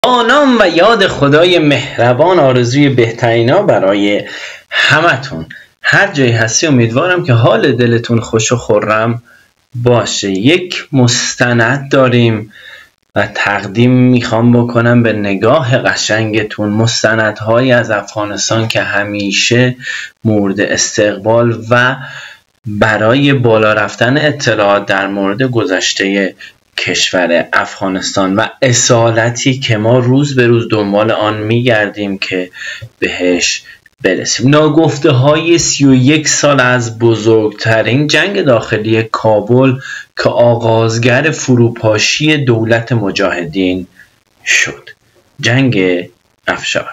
با نام و یاد خدای مهربان آرزوی بهترینا برای همتون. هر جایی هستی امیدوارم که حال دلتون خوش و خرم باشه. یک مستند داریم و تقدیم میخوام بکنم به نگاه قشنگتون. مستندهایی از افغانستان که همیشه مورد استقبال و برای بالا رفتن اطلاعات در مورد گذشته کشور افغانستان و اصالتی که ما روز به روز دنبال آن میگردیم که بهش برسیم. ناگفته های 31 سال از بزرگترین جنگ داخلی کابل که آغازگر فروپاشی دولت مجاهدین شد، جنگ افشار.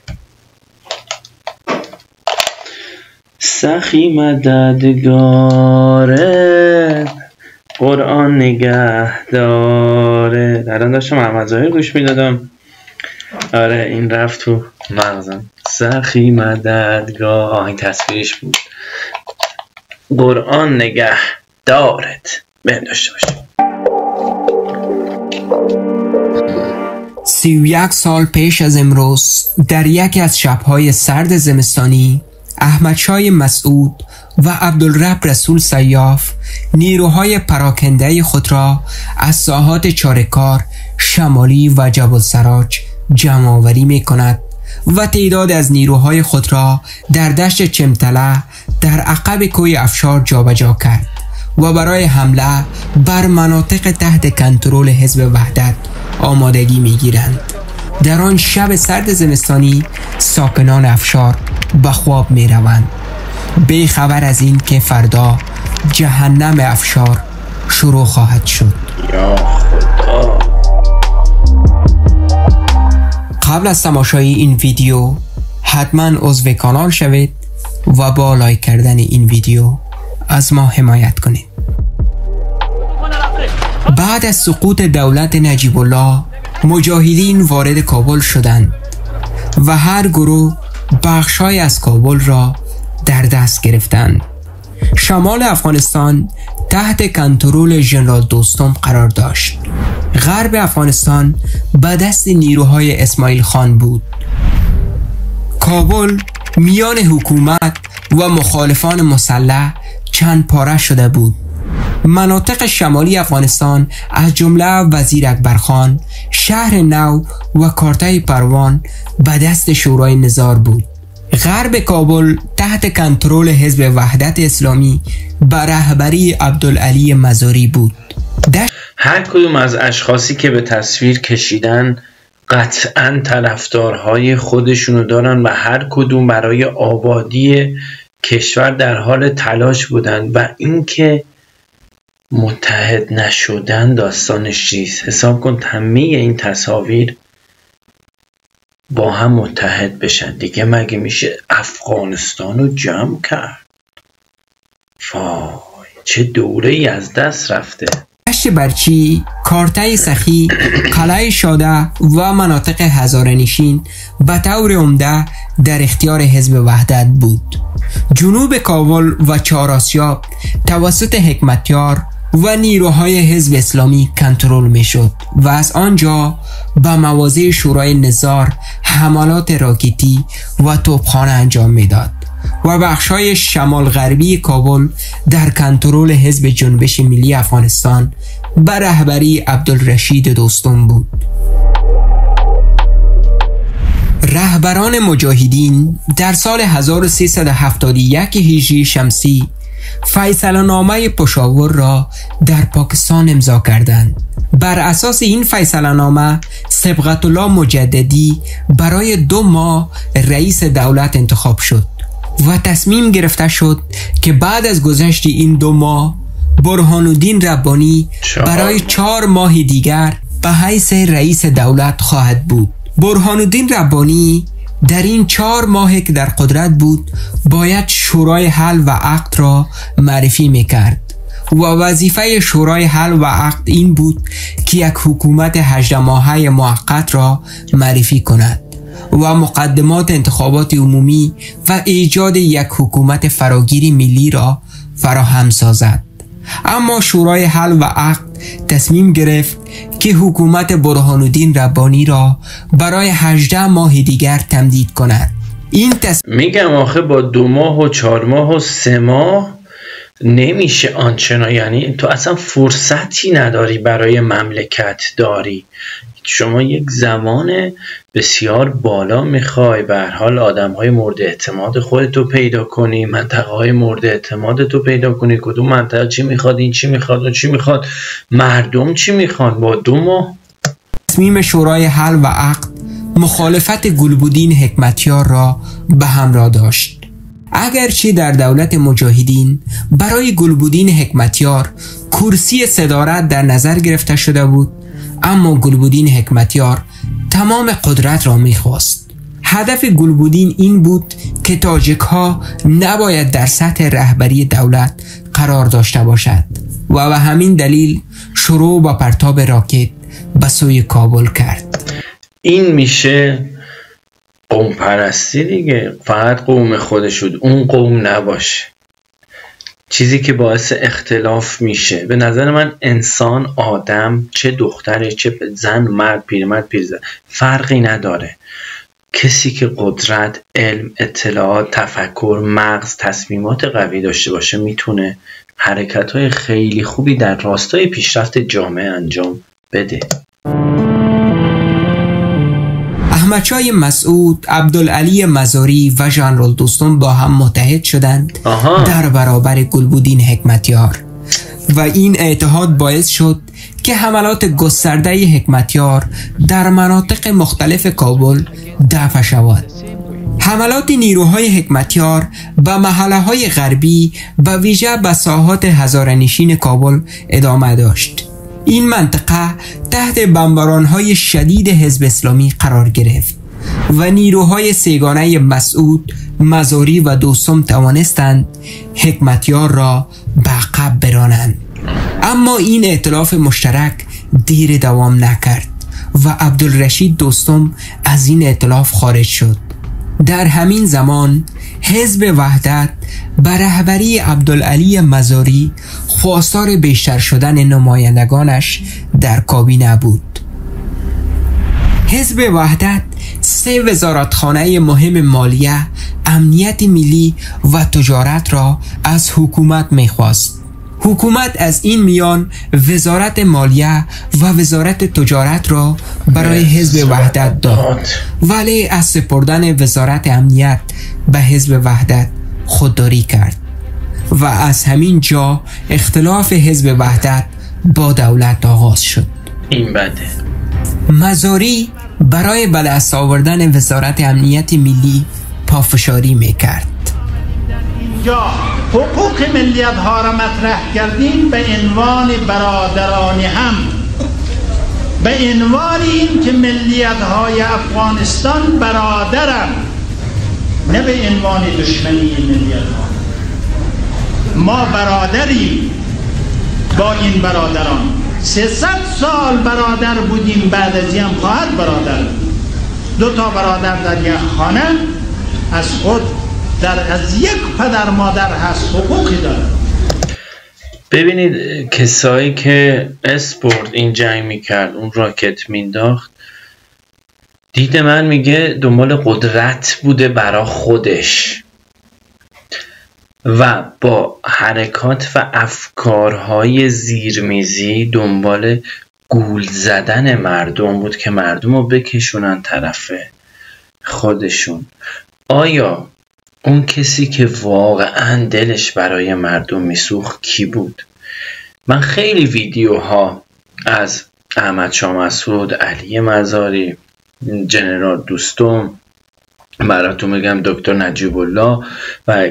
سخی مددگاره، قرآن نگه داره. الان داشتم محمد ظاهر گوش میدادم، آره این رفت تو مغزم. سخی مددگار، آهنگ تصویرش بود. قرآن نگه دارت. بهم داشته باشیم. 31 سال پیش از امروز در یکی از شب‌های سرد زمستانی، احمدشاه مسعود و عبدالرب رسول سیاف نیروهای پراکنده خود را از ساحات چارکار، شمالی و جبل سراج جمع آوری می کند و تعداد از نیروهای خود را در دشت چمتله در عقب کوه افشار جابجا کرد و برای حمله بر مناطق تحت کنترل حزب وحدت آمادگی می گیرند. در آن شب سرد زمستانی ساکنان افشار به خواب می روند، بی خبر از این که فردا جهنم افشار شروع خواهد شد. یا خدا. قبل از تماشای این ویدیو حتما عضو کانال شوید و با لایک کردن این ویدیو از ما حمایت کنید. بعد از سقوط دولت نجیب الله، مجاهدین وارد کابل شدند و هر گروه بخشای از کابل را در دست گرفتند. شمال افغانستان تحت کنترل ژنرال دوستم قرار داشت. غرب افغانستان به دست نیروهای اسماعیل خان بود. کابل میان حکومت و مخالفان مسلح چند پاره شده بود. مناطق شمالی افغانستان از جمله وزیر اکبرخان، شهر نو و کارتای پروان به دست شورای نظار بود. غرب کابل تحت کنترل حزب وحدت اسلامی به رهبری عبدالعلی مزاری بود. هر کدوم از اشخاصی که به تصویر کشیدن قطعاً طرفدارهای خودشونو دارن و هر کدوم برای آبادی کشور در حال تلاش بودن و اینکه متحد نشدن داستانش چیست. حساب کن همه این تصاویر با هم متحد بشن دیگه، مگه میشه افغانستان رو جمع کرد؟ وای چه دوره ای از دست رفته. دشت برچی، کارتای سخی، قلعه شاده و مناطق هزاره‌نشین به طور عمده در اختیار حزب وحدت بود. جنوب کابل و چهارآسیاب توسط حکمتیار و نیروهای حزب اسلامی کنترل می شد و از آنجا به مواضع شورای نظار حملات راکتی و توپخانه انجام می داد و بخشای شمال غربی کابل در کنترل حزب جنبش ملی افغانستان به رهبری عبدالرشید دوستم بود. رهبران مجاهدین در سال 1371 هجری شمسی فیصله نامه پشاور را در پاکستان امضا کردند. بر اساس این فیصله نامه صبغت الله مجددی برای 2 ماه رئیس دولت انتخاب شد و تصمیم گرفته شد که بعد از گذشت این 2 ماه برهان الدین ربانی برای 4 ماه دیگر به حیث رئیس دولت خواهد بود. برهان الدین ربانی در این 4 ماه که در قدرت بود باید شورای حل و عقد را معرفی میکرد و وظیفه شورای حل و عقد این بود که یک حکومت 18 ماهه موقت را معرفی کند و مقدمات انتخابات عمومی و ایجاد یک حکومت فراگیری ملی را فراهم سازد. اما شورای حل و عقد تصمیم گرفت که حکومت برهان‌الدین ربانی را برای 18 ماه دیگر تمدید کند. میگم آخه با 2 ماه و 4 ماه و 3 ماه نمیشه آنچنان، یعنی تو اصلا فرصتی نداری برای مملکت داری. شما یک زمان بسیار بالا میخوای به هر حال آدم‌های مورد اعتماد خودتو پیدا کنی، منطقه‌های مورد اعتمادتو پیدا کنی، کدوم منطقه چی میخواد، این چی میخواد، اون چی میخواد، مردم چی میخوان. با 2 ماه تصمیم شورای حل و عقد مخالفت گلبدین حکمتیار را به همراه داشت. اگرچه در دولت مجاهدین برای گلبدین حکمتیار کرسی صدارت در نظر گرفته شده بود، اما گلبدین حکمتیار تمام قدرت را می‌خواست. هدف گلبدین این بود که تاجیک ها نباید در سطح رهبری دولت قرار داشته باشد و به همین دلیل شروع با پرتاب راکت به سوی کابل کرد. این میشه قوم پرستی دیگه، فقط قوم خودش بود، اون قوم نباشه. چیزی که باعث اختلاف میشه. به نظر من انسان، آدم، چه دختره چه زن، مرد، پیرمرد، پیرزن، فرقی نداره. کسی که قدرت، علم، اطلاعات، تفکر، مغز، تصمیمات قوی داشته باشه میتونه حرکت‌های خیلی خوبی در راستای پیشرفت جامعه انجام بده. احمدشاه مسعود، عبدالعلی مزاری و ژنرال دوستم با هم متحد شدند در برابر گلبدین حکمتیار و این اتحاد باعث شد که حملات گسترده حکمتیار در مناطق مختلف کابل دفع شود. حملات نیروهای حکمتیار به محله‌های غربی و ویژه به ساحات هزاره‌نشین کابل ادامه داشت. این منطقه تحت بمباران‌های شدید حزب اسلامی قرار گرفت و نیروهای سگانه مسعود، مزاری و دوستم توانستند حکمتیار را به عقب برانند. اما این ائتلاف مشترک دیر دوام نکرد و عبدالرشید دوستم از این ائتلاف خارج شد. در همین زمان حزب وحدت به رهبری عبدالعلی مزاری خواستار بیشتر شدن نمایندگانش در کابینه بود. حزب وحدت 3 وزارتخانه مهم مالیه، امنیت ملی و تجارت را از حکومت می‌خواست. حکومت از این میان وزارت مالیه و وزارت تجارت را برای حزب وحدت داد، ولی از سپردن وزارت امنیت به حزب وحدت خودداری کرد و از همین جا اختلاف حزب وحدت با دولت آغاز شد. این بده. مزاری برای به دست آوردن وزارت امنیت ملی پافشاری میکرد. اینجا حقوق ملیت ها را مطرح کردیم به عنوان برادران هم، به عنوان این که ملیت های افغانستان برادرند، نه به عنوان دشمنی ملیت ها. ما برادریم با این برادران. 300 سال برادر بودیم، بعد از این هم خواهد برادر. 2 تا برادر در یک خانه از خود از یک پدر مادر هست، حقوقی داره. ببینید کسایی که اسپورت این جنگ میکرد، اون راکت مینداخت، دید من میگه دنبال قدرت بوده برا خودش و با حرکات و افکارهای زیرمیزی دنبال گول زدن مردم بود که مردم رو بکشونن طرف خودشون. آیا اون کسی که واقعا دلش برای مردم میسوخت کی بود؟ من خیلی ویدیوها از احمدشاه مسعود، علی مزاری، جنرال دوستم، براتون میگم دکتر نجیب الله و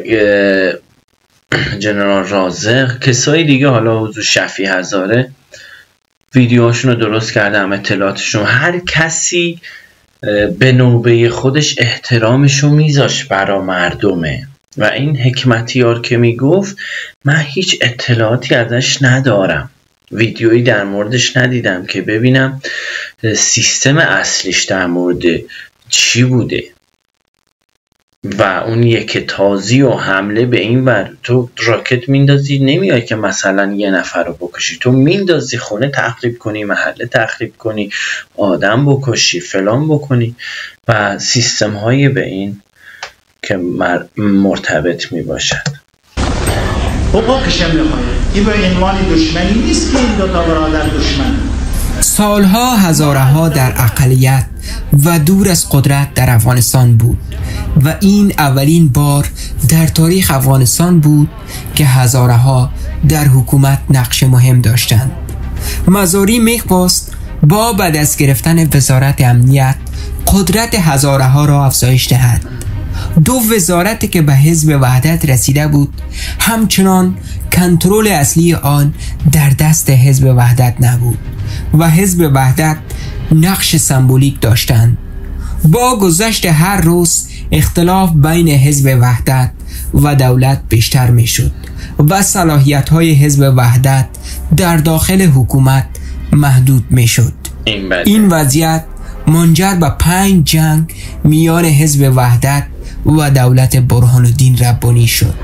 جنرال رازق، کسای دیگه، حالا حضور شفیع هزاره، ویدیوهاشون رو درست کردم، اطلاعاتشون. هر کسی به نوبه خودش احترامشو میذاش برا مردمه و این حکمتیار که میگفت من هیچ اطلاعاتی ازش ندارم، ویدیویی در موردش ندیدم که ببینم سیستم اصلیش در مورد چی بوده. و اون یک تازی و حمله به این ور، تو راکت میندازی، نمیای که مثلا یه نفر رو بکشی، تو میندازی خونه تخریب کنی، محله تخریب کنی، آدم بکشی، فلان بکنی و سیستم های به این که مرتبط می باشد. حقوقشم میخواه. این به عنوان دشمنی نیست که این دوتا برادر دشمن. سالها هزارها در اقلیت و دور از قدرت در افغانستان بود و این اولین بار در تاریخ افغانستان بود که هزارها در حکومت نقش مهم داشتند. مزاری میخواست با به دست گرفتن وزارت امنیت قدرت هزارها را افزایش دهد. دو وزارتی که به حزب وحدت رسیده بود همچنان کنترل اصلی آن در دست حزب وحدت نبود و حزب وحدت نقش سمبولیک داشتند. با گذشت هر روز اختلاف بین حزب وحدت و دولت بیشتر می شد و صلاحیت های حزب وحدت در داخل حکومت محدود می شد. این وضعیت منجر به 5 جنگ میان حزب وحدت و دولت برهان الدین ربانی شد.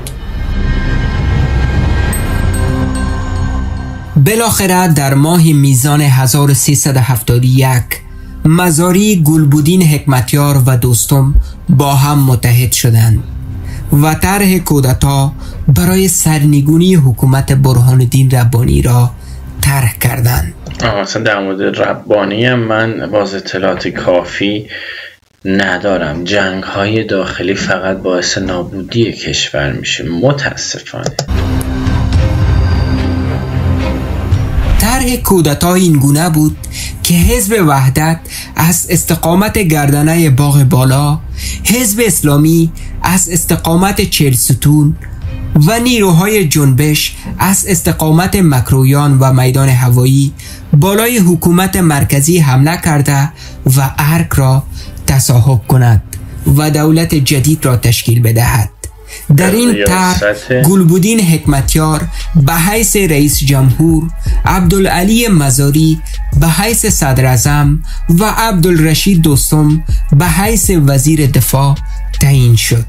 بالاخره در ماه میزان 1371 مزاری، گلبودین حکمتیار و دوستم با هم متحد شدند و طرح کودتا برای سرنگونی حکومت برهان الدین ربانی را طرح کردند. اصلا در مورد ربانی هم من باز اطلاعات کافی ندارم. جنگ های داخلی فقط باعث نابودی کشور میشه متاسفانه. طرح کودتا این گونه بود که حزب وحدت از استقامت گردنه باغ بالا، حزب اسلامی از استقامت 40 ستون و نیروهای جنبش از استقامت مکرویان و میدان هوایی بالای حکومت مرکزی حمله کرده و ارگ را تصاحب کند و دولت جدید را تشکیل بدهد. در این طرح گلبودین حکمتیار به حیث رئیس جمهور، عبدالعلی مزاری به حیث صدر اعظم و عبدالرشید دوستم به حیث وزیر دفاع تعیین شد.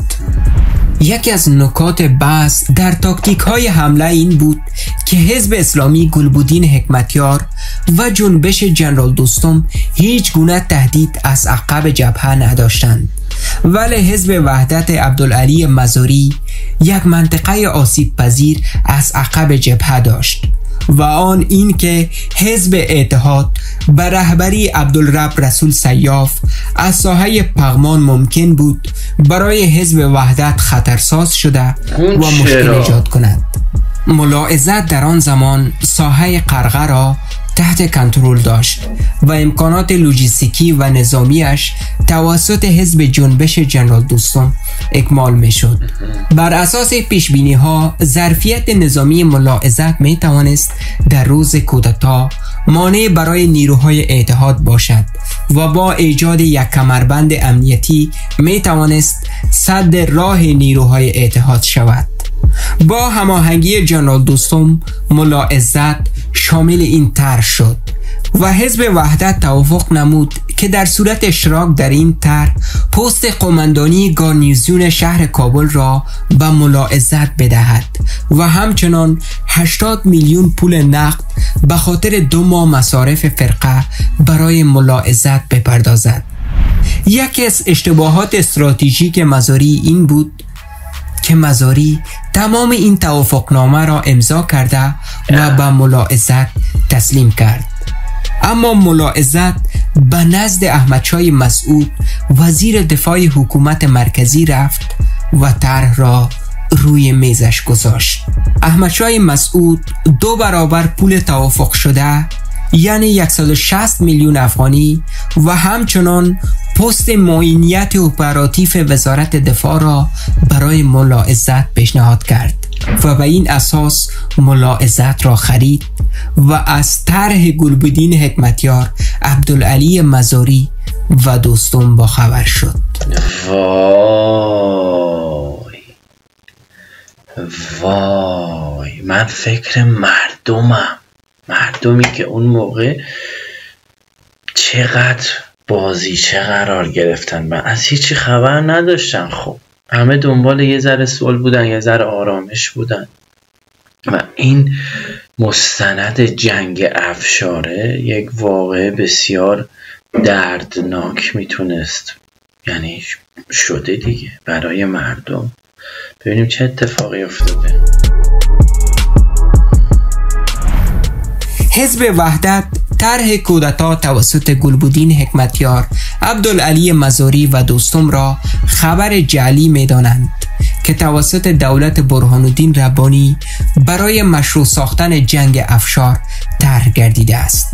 یکی از نکات بحث در تاکتیک های حمله این بود که حزب اسلامی، گلبودین حکمتیار و جنبش جنرال دوستم هیچ گونه تهدید از عقب جبهه نداشتند، ولی حزب وحدت عبدالعلی مزاری یک منطقه آسیب پذیر از عقب جبهه داشت و آن این که حزب اتحاد به رهبری عبدالرب رسول سیاف از ساحه پغمان ممکن بود برای حزب وحدت خطرساز شده و مشکل ایجاد کند. ملاحظت در آن زمان ساحه قرغه را تحت کنترل داشت و امکانات لوجستیکی و نظامیش توسط حزب جنبش جنرال دوستم اکمال می شد. بر اساس پیشبینی ها ظرفیت نظامی ملاحظت می توانست در روز کودتا مانع برای نیروهای اتحاد باشد و با ایجاد یک کمربند امنیتی می توانست سد راه نیروهای اتحاد شود. با هماهنگی جنرال دوستم ملاحظت شامل این طرح شد و حزب وحدت توافق نمود که در صورت اشتراک در این طرح پست قماندانی گارنیزیون شهر کابل را به ملاحظت بدهد و همچنان 80 میلیون پول نقد به خاطر 2 ماه مصارف فرقه برای ملاحظت بپردازد. یکی از اشتباهات استراتژیک مزاری این بود که مزاری تمام این توافقنامه را امضا کرده و به ملاحظت تسلیم کرد، اما ملاحظت به نزد احمدشاه مسعود وزیر دفاع حکومت مرکزی رفت و طرح را روی میزش گذاشت. احمدشاه مسعود 2 برابر پول توافق شده یعنی 160 میلیون افغانی و همچنان پست معینیت اپراتیو وزارت دفاع را برای ملاحظت پیشنهاد کرد و به این اساس ملاحظت را خرید و از طرح گلبودین حکمتیار، عبدالعلی مزاری و دوستم با خبر شد. وای من فکر مردمی که اون موقع چقدر بازیچه قرار گرفتن، من از هیچی خبر نداشتن. خب همه دنبال یه ذره صلح بودن، یه ذره آرامش بودن و این مستند جنگ افشاره یک واقعه بسیار دردناک میتونست یعنی شده دیگه برای مردم. ببینیم چه اتفاقی افتاده. حزب وحدت طرح کودتا توسط گلبدین حکمتیار، عبدالعلی مزاری و دوستم را خبر جعلی می‌دانند که توسط دولت برهانالدین ربانی برای مشروع ساختن جنگ افشار طرح گردیده است.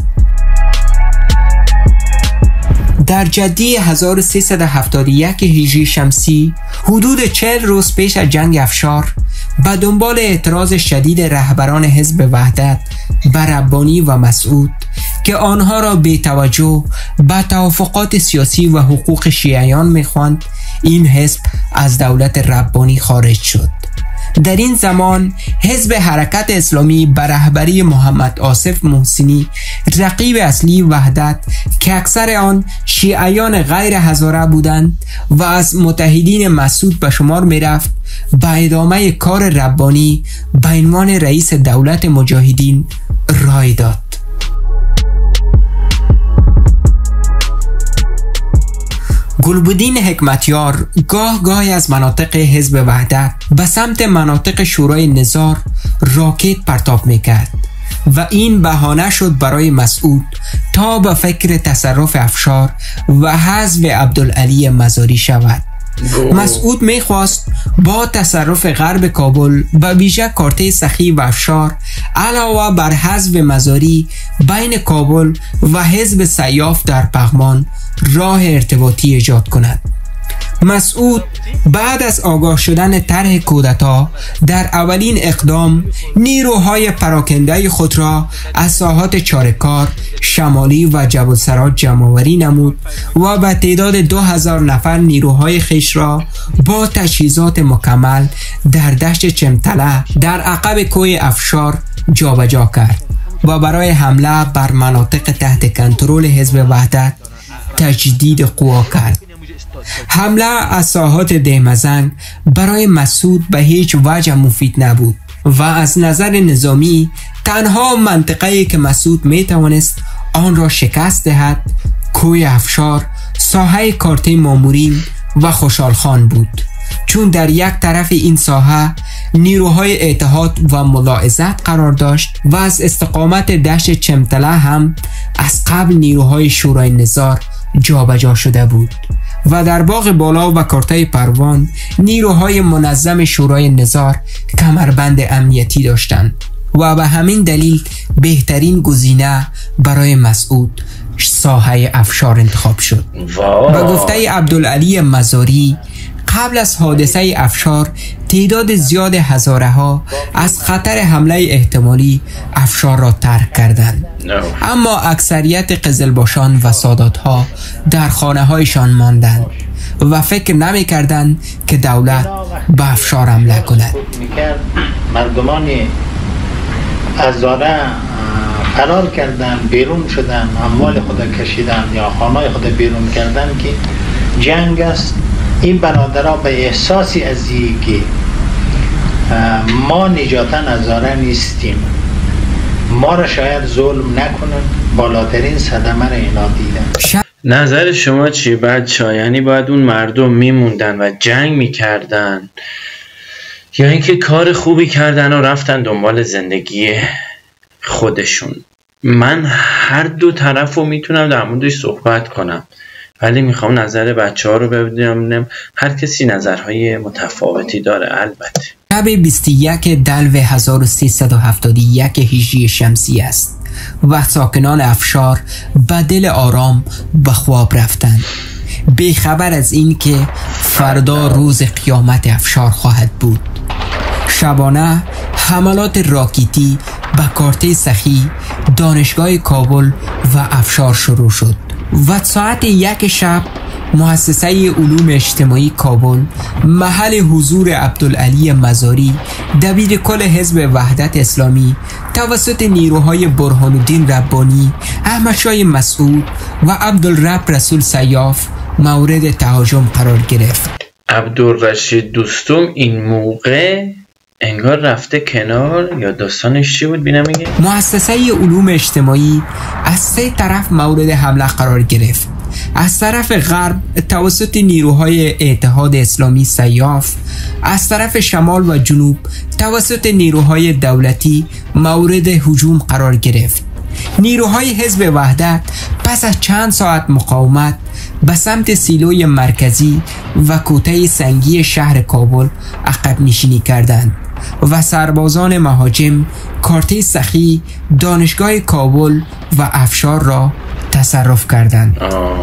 در جدی 1371 هجری شمسی حدود 40 روز پیش از جنگ افشار به دنبال اعتراض شدید رهبران حزب وحدت بر ربانی و مسعود که آنها را بی توجه به توافقات سیاسی و حقوق شیعیان می‌خواند، این حزب از دولت ربانی خارج شد. در این زمان حزب حرکت اسلامی به رهبری محمد آصف محسنی، رقیب اصلی وحدت که اکثر آن شیعیان غیر هزاره بودند و از متحدین مسعود به شمار می رفت، به ادامه کار ربانی به عنوان رئیس دولت مجاهدین رای داد. گلبدین حکمتیار گاه از مناطق حزب وحدت به سمت مناطق شورای نظار راکت پرتاب میکرد و این بهانه شد برای مسعود تا به فکر تصرف افشار و حذف عبدالعلی مزاری شود. مسعود میخواست با تصرف غرب کابل و ویژه کارته سخی و افشار علاوه بر حذف مزاری بین کابل و حزب سیاف در پغمان راه ارتباطی ایجاد کند. مسعود بعد از آگاه شدن طرح کودتا در اولین اقدام نیروهای پراکنده خود را از ساحات چارکار، شمالی و جبل سراج جمع‌آوری نمود و به تعداد 2000 نفر نیروهای خویش را با تجهیزات مکمل در دشت چمتله در عقب کوه افشار جابجا کرد و برای حمله بر مناطق تحت کنترل حزب وحدت تجدید قوا کرد. حمله از ساحات دهمزنگ برای مسعود به هیچ وجه مفید نبود و از نظر نظامی تنها منطقه‌ای که مسعود می توانست آن را شکست دهد کوه افشار، ساحه کارته مامورین و خوشحالخان بود، چون در یک طرف این ساحه نیروهای اتحاد و ملاحظت قرار داشت و از استقامت دشت چمتله هم از قبل نیروهای شورای نظار جابجا شده بود و در باغ بالا و کارته پروان نیروهای منظم شورای نظار کمربند امنیتی داشتند و به همین دلیل بهترین گزینه برای مسعود ساحه افشار انتخاب شد. به گفته عبدالعلی مزاری قبل از حادثه افشار تعداد زیاد هزاره ها از خطر حمله احتمالی افشار را ترک کردند، اما اکثریت قزلباشان و سادات ها در خانه هایشان ماندند و فکر نمی کردند که دولت به افشار حمله کند. مردمان هزاره فرار کردن، بیرون شدن، اموال خود کشیدن یا خانه خود بیرون کردن که جنگ است. این برادرها به احساسی از که ما نجاتا هزاره نیستیم، ما را شاید ظلم نکنن، بالاترین صدمه را اینا دیدن. نظر شما چی بچه‌ها؟ یعنی باید اون مردم میموندن و جنگ میکردن یا اینکه کار خوبی کردن و رفتن دنبال زندگی خودشون؟ من هر دو طرف رو میتونم در موردش صحبت کنم، ولی میخوام نظر بچه ها رو ببینم. هر کسی نظرهای متفاوتی داره. البته شب 21 دلو 1371 هجری شمسی است و ساکنان افشار به دل آرام به خواب رفتند، بیخبر از این که فردا روز قیامت افشار خواهد بود. شبانه حملات راکتی به کارته سخی، دانشگاه کابل و افشار شروع شد و ساعت 1 شب مؤسسه علوم اجتماعی کابل، محل حضور عبدالعلی مزاری دبیر کل حزب وحدت اسلامی، توسط نیروهای برهانالدین ربانی، احمدشاه مسعود و عبدالرب رسول سیاف مورد تهاجم قرار گرفت. عبدالرشید دوستم این موقع انگار رفته کنار، یا داستانش چی بود بینم میگه؟ مؤسسه علوم اجتماعی از 3 طرف مورد حمله قرار گرفت. از طرف غرب توسط نیروهای اتحاد اسلامی سیاف، از طرف شمال و جنوب توسط نیروهای دولتی مورد هجوم قرار گرفت. نیروهای حزب وحدت پس از چند ساعت مقاومت به سمت سیلوی مرکزی و کوته سنگی شهر کابل عقب نشینی کردند و سربازان مهاجم کارته سخی، دانشگاه کابل و افشار را تصرف کردند.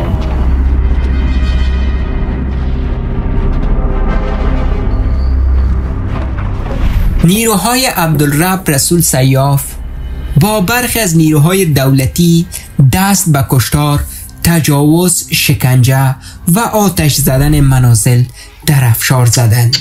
نیروهای عبدالرب رسول سیاف با برخی از نیروهای دولتی دست به کشتار، تجاوز، شکنجه و آتش زدن منازل در افشار زدند.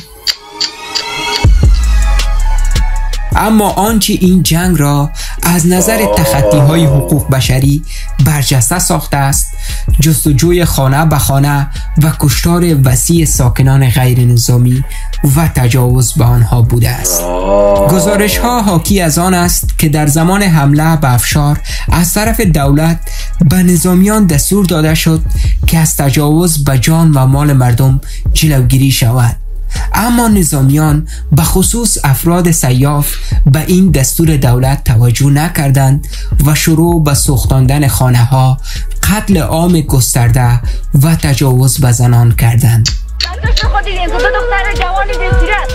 اما آنچه این جنگ را از نظر تخطی‌های حقوق بشری برجسته ساخته است، جستجوی خانه به خانه و کشتار وسیع ساکنان غیر نظامی و تجاوز به آنها بوده است. گزارش ها حاکی از آن است که در زمان حمله به افشار از طرف دولت به نظامیان دستور داده شد که از تجاوز به جان و مال مردم جلوگیری شود، اما نظامیان به خصوص افراد سیاف به این دستور دولت توجه نکردند و شروع به سوختاندن خانه ها، قتل عام گسترده و تجاوز به زنان کردند. خود دیدیم دو دختر جوان دلسیرت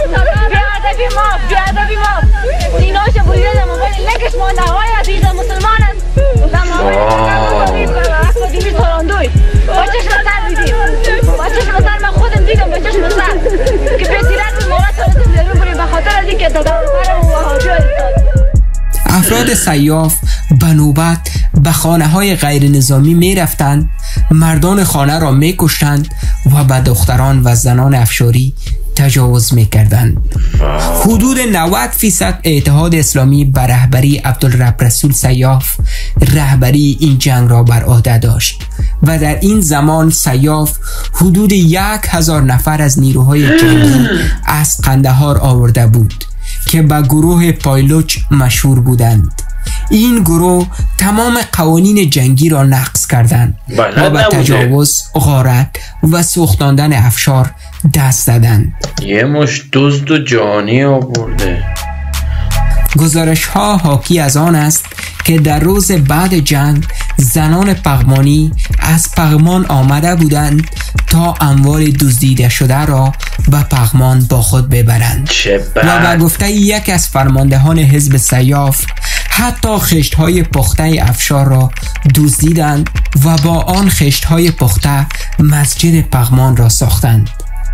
بیادبی ما سیناش بریده در موبایل لگش مانده های عزیز مسلمان است در موبایل اکادیمی تاراندوی بچهش بسر دیدیم، بچهش بسر من خودم دیدم، بچهش بسر که بسیرت به مورد تارتیم ضرور بریم به خاطر از این که دادارم و وحاجی استاد. افراد سیاف به نوبت به خانه های غیر نظامی می رفتند، مردان خانه را می کشتند و به دختران و زنان افشاری تجاوز می کردند. حدود 90% اتحاد اسلامی به رهبری عبدالرب رسول سیاف رهبری این جنگ را بر عهده داشت و در این زمان سیاف حدود 1000 نفر از نیروهای جنگی از قندهار آورده بود که به گروه پایلوچ مشهور بودند. این گروه تمام قوانین جنگی را نقض کردند و به تجاوز، غارت و سوختاندن افشار دست زدند. یه مش دزد و جانی آورده. گزارش ها حاکی از آن است که در روز بعد جنگ زنان پغمانی از پغمان آمده بودند تا اموال دزدیده شده را به پغمان با خود ببرند و به گفته یک از فرماندهان حزب سیاف حتی خشت‌های پخته افشار را دزدیدند و با آن خشت‌های پخته مسجد پغمان را ساختند.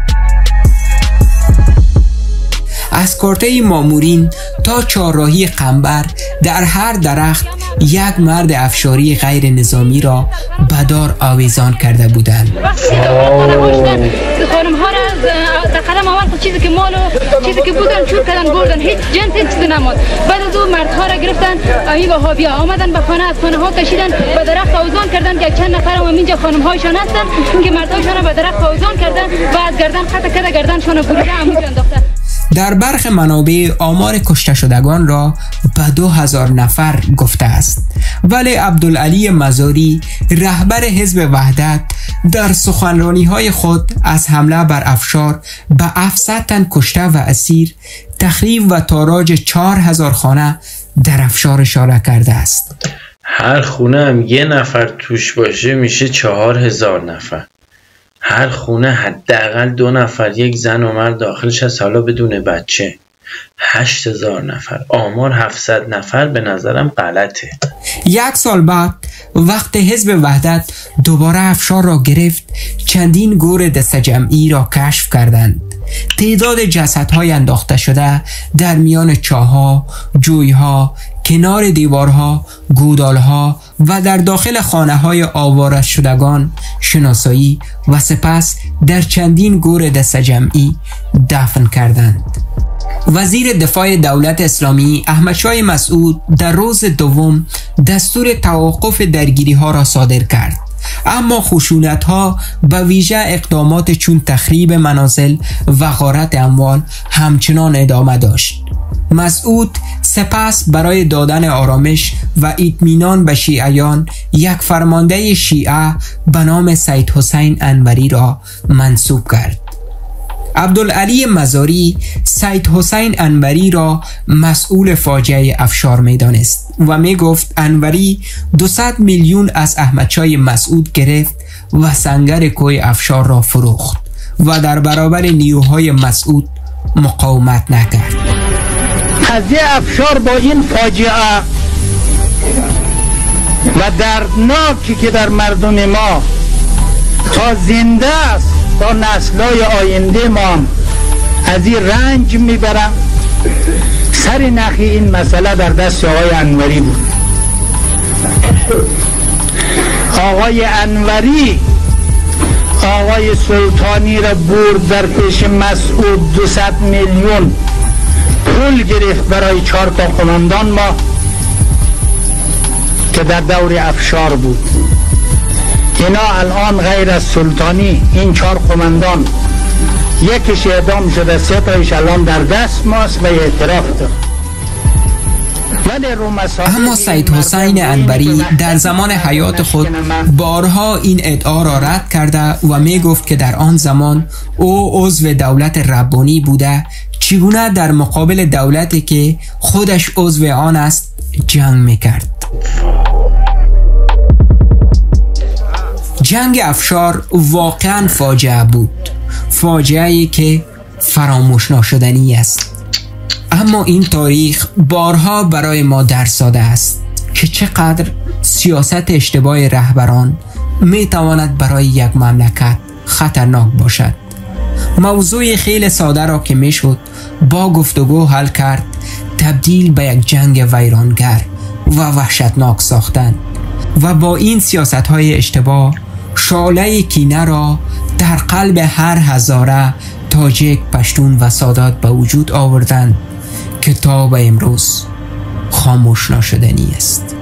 از کارته مامورین تا چهارراهی قنبر در هر درخت یک مرد افشاری غیر نظامی را به دار آویزان کرده بودند. خانم ها را در قدم اول چیزی که مال و چیزی که بودن چور کردن بردن، هیچ جنس چیزی نماند. بعد از اون مردها را گرفتن، این وهابیا آمدن به خانه، از خانه ها کشیدن به درخت آویزان کردن که چند نفر هم اینجا خانم هایشان هستن که مردهایشان را به درخت آویزان کردن و از گردن قطع کرده گردنشان بریده همونجا انداختن. در برخی منابع آمار کشته شدگان را به 2000 نفر گفته است، ولی عبدالعلی مزاری رهبر حزب وحدت در سخنرانی‌های خود از حمله بر افشار به 700 تن کشته و اسیر، تخریب و تاراج 4000 خانه در افشار اشاره کرده است. هر خونه هم یه نفر توش باشه میشه 4000 نفر. هر خونه حداقل 2 نفر، یک زن و مرد داخلش هست، حالا بدون بچه. 8000 نفر. آمار 700 نفر به نظرم غلطه. 1 سال بعد وقت حزب وحدت دوباره افشار را گرفت، چندین گور دسته جمعی را کشف کردند. تعداد جسدهای انداخته شده در میان چاه‌ها، جوی‌ها، کنار دیوارها، گودالها و در داخل خانه‌های آواره شدگان شناسایی و سپس در چندین گور دسته جمعی دفن کردند. وزیر دفاع دولت اسلامی احمدشاه مسعود در روز دوم دستور توقف درگیری ها را صادر کرد اما خشونت ها به ویژه اقدامات چون تخریب منازل و غارت اموال همچنان ادامه داشت. مسعود سپس برای دادن آرامش و اطمینان به شیعیان یک فرمانده شیعه به نام سید حسین انوری را منصوب کرد. عبدالعلی مزاری سید حسین انوری را مسئول فاجعه افشار می دانست و می گفت انوری 200 میلیون از احمدشاه مسعود گرفت و سنگر کوه افشار را فروخت و در برابر نیروهای مسعود مقاومت نکرد. قضیه افشار با این فاجعه و دردناکی که در مردم ما تا زنده است تا نسل‌های آینده ما از این رنج میبرم، سر نخی این مسئله در دست آقای انوری بود. آقای انوری آقای سلطانی را برد در پیش مسعود 200 میلیون پول گرفت برای 4 تا قماندان ما که در دور افشار بود. اینا الان غیر از سلطانی این 4 قماندان یکیش اعدام شده، 3 تایش الان در دست ماست و اعتراف داد. اما سید حسین انوری در زمان حیات خود بارها این ادعا را رد کرده و می گفت که در آن زمان او عضو دولت ربانی بوده، چگونه در مقابل دولتی که خودش عضو آن است جنگ می کرد. جنگ افشار واقعا فاجعه بود، فاجعه‌ای که فراموش ناشدنی است. اما این تاریخ بارها برای ما درس داده است که چقدر سیاست اشتباه رهبران می تواند برای یک مملکت خطرناک باشد. موضوع خیلی ساده را که می شد با گفتگو حل کرد، تبدیل به یک جنگ ویرانگر و وحشتناک ساختند و با این سیاست های اشتباه شعله کینه را در قلب هر هزاره تاجیک، پشتون و سادات به وجود آوردند که تا به امروز خاموش ناشدنی است.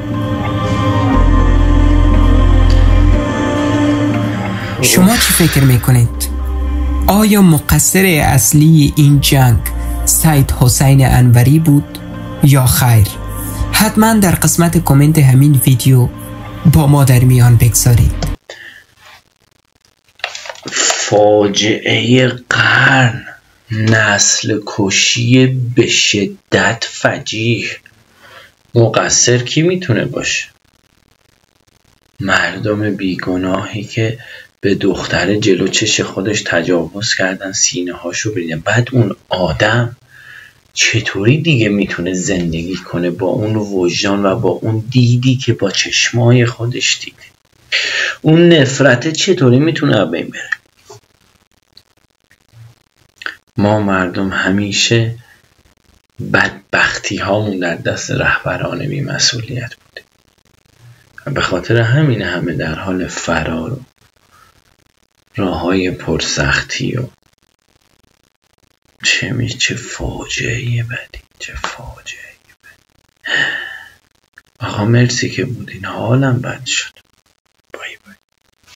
شما چی فکر میکنید؟ آیا مقصر اصلی این جنگ سید حسین انوری بود یا خیر؟ حتما در قسمت کامنت همین ویدیو با ما در میان بگذارید. فاجعه قرن، نسل کشی به شدت فجیع. مقصر کی میتونه باشه؟ مردم بیگناهی که به دختر جلو چش خودش تجاوز کردن، سینه هاشو بریدن. بعد اون آدم چطوری دیگه میتونه زندگی کنه با اون وجدان و با اون دیدی که با چشمای خودش دیده؟ اون نفرت چطوری میتونه بین بره؟ ما مردم همیشه بدبختی هامون در دست رهبران بی مسئولیت بوده و به خاطر همین همه در حال فرار و راه های پرسختی و چه فاجعه بدی، چه فاجعه بدی. آقا مرسی که بودین، حالم بد شد.